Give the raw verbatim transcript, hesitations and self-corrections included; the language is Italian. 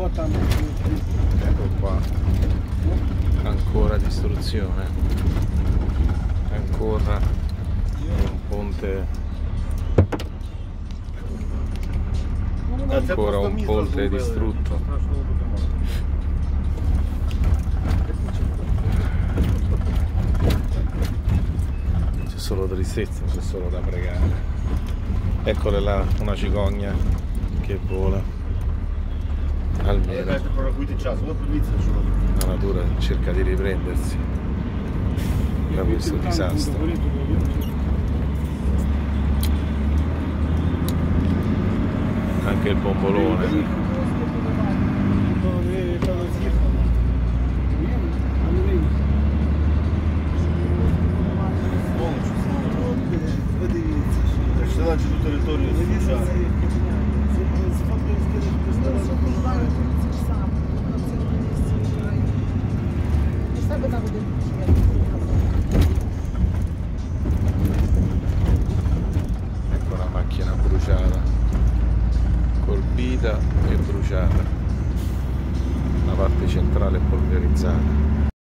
Ecco qua, ancora distruzione, ancora un ponte, ancora un ponte distrutto. C'è solo tristezza, c'è solo da pregare. Eccole là, una cicogna che vola. Almeno la natura cerca di riprendersi da questo disastro. Anche il bombolone. Tutto il territorio Ecco la macchina bruciata, colpita e bruciata, la parte centrale polverizzata.